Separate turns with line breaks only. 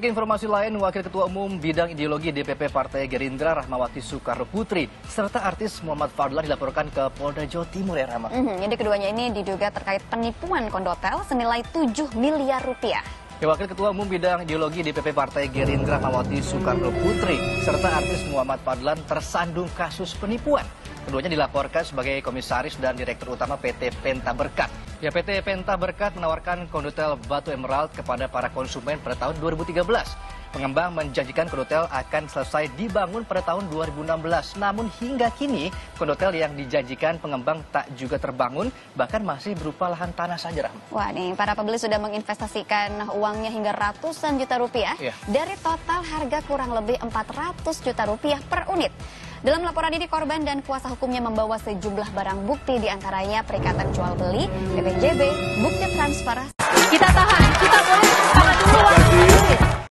Informasi lain, Wakil Ketua Umum Bidang Ideologi DPP Partai Gerindra Rahmawati Soekarno Putri serta artis Muhammad Fadlan dilaporkan ke Polda Jawa Timur ya, Rahma.
Jadi keduanya ini diduga terkait penipuan kondotel senilai 7 miliar rupiah.
Wakil Ketua Umum Bidang Ideologi DPP Partai Gerindra Rahmawati Soekarno Putri serta artis Muhammad Fadlan tersandung kasus penipuan. Keduanya dilaporkan sebagai komisaris dan direktur utama PT Penta Berkat. PT Penta Berkat menawarkan kondotel batu emerald kepada para konsumen pada tahun 2013. Pengembang menjanjikan kondotel akan selesai dibangun pada tahun 2016. Namun hingga kini kondotel yang dijanjikan pengembang tak juga terbangun, bahkan masih berupa lahan tanah saja, Rahma.
Wah, nih para pembeli sudah menginvestasikan uangnya hingga ratusan juta rupiah dari total harga kurang lebih 400 juta rupiah per unit. Dalam laporan ini, korban dan kuasa hukumnya membawa sejumlah barang bukti, diantaranya perikatan jual beli, BPJB, bukti transfer.
Kita tahan, kita boleh tahan dulu.